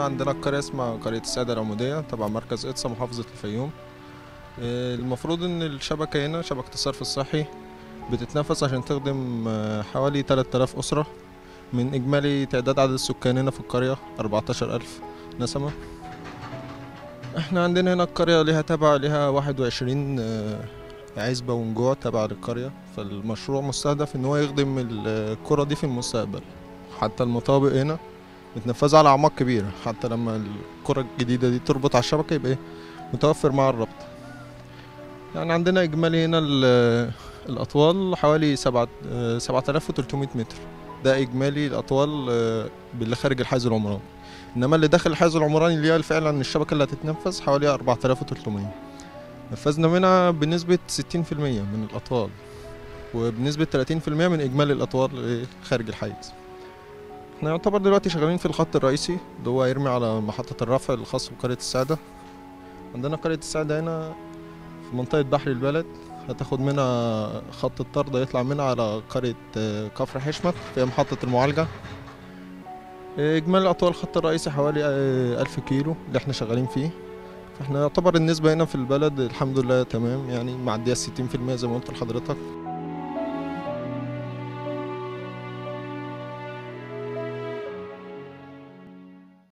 عندنا قرية اسمها قرية السعدة العمودية تبع مركز إدسا محافظة الفيوم. المفروض إن الشبكة هنا شبكة الصرف الصحي بتتنفذ عشان تخدم حوالي 3000 أسرة من إجمالي تعداد عدد السكان هنا في القرية 14000 نسمة. احنا عندنا هنا القرية ليها 21 عزبة ونجوع تبع للقرية، فالمشروع مستهدف إن هو يخدم القرى دي في المستقبل. حتى المطابق هنا متنفذة على أعماق كبيرة، حتى لما القرى الجديدة دي تربط على الشبكة يبقى متوفر مع الربط. يعني عندنا إجمالي هنا الأطوال حوالي 7300 متر، ده إجمالي الأطوال باللي خارج الحيز العمراني. إنما اللي داخل الحيز العمراني اللي هي فعلا الشبكة اللي هتتنفذ حوالي 4300. نفذنا منها بنسبة 60% من الأطوال، وبنسبة 30% من إجمالي الأطوال خارج الحيز. احنا يعتبر دلوقتي شغالين في الخط الرئيسي اللي هو هيرمي على محطة الرفع الخاص بقرية السعدة. عندنا قرية السعدة هنا في منطقة بحر البلد، هتاخد منها خط الطرد يطلع منها على قرية كفر حشمت في محطة المعالجة. إجمالي أطوال الخط الرئيسي حوالي 1000 كيلو اللي احنا شغالين فيه. فاحنا يعتبر النسبة هنا في البلد الحمد لله تمام، يعني معدية 60% زي ما قلت لحضرتك.